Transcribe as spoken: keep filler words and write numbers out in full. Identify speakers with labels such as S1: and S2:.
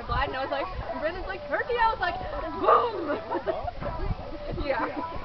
S1: paraglide, and I was like, and Brandon's like, turkey, I was like, boom! Yeah.